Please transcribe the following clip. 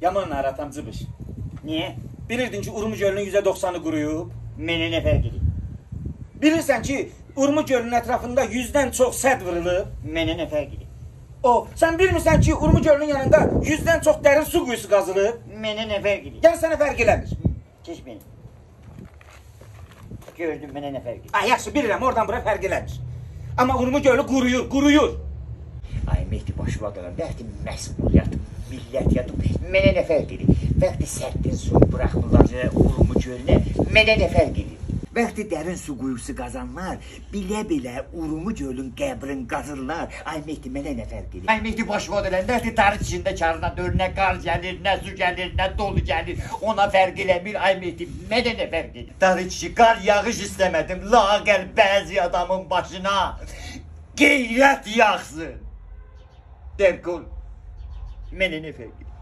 Yaman naratam cıbış. Niye? Bilirdin ki Urmu gölünün %90'ı quruyub. Mənə nə fərq edir? Bilirsən ki Urmu gölünün ətrafında 100-dən çox sədd vurulub. Mənə nə fərq edir? Sən bilmirsən ki Urmu gölünün yanında 100-dən çox dərin su quyusu qazılıb. Mənə nə fərq edir? Yəni sənə fərq eləmir. Keç beni. Gördüm, mənə nə fərq edir? Yaxşı, bilirəm, oradan bura fərq eləmir. Amma Urmu gölü quruyur. Ay Mehdi başvadalar, bəxti məsuliyyatım, millətiyyatım, mənə nə fərq edir? Bəxti səddin suyu bıraxmırlar Urmu gölünə, mənə nə fərq edir? Bəxti dərin su quyusu qazanlar, bilə-bilə Urmu gölün qəbrin qazırlar. Ay Mehdi, mənə nə fərq edir? Ay Mehdi başvadalar, bəxti tarih içində karına dör, nə qar gəlir, nə su gəlir, nə dolu gəlir, ona fərq eləmir. Ay Mehdi, mənə nə fərq edir? Tarih içi qar yağış istəmədim, lağəl bəzi adamın başına qeyrət yağsın. Derkul, mənə nə fərq edir?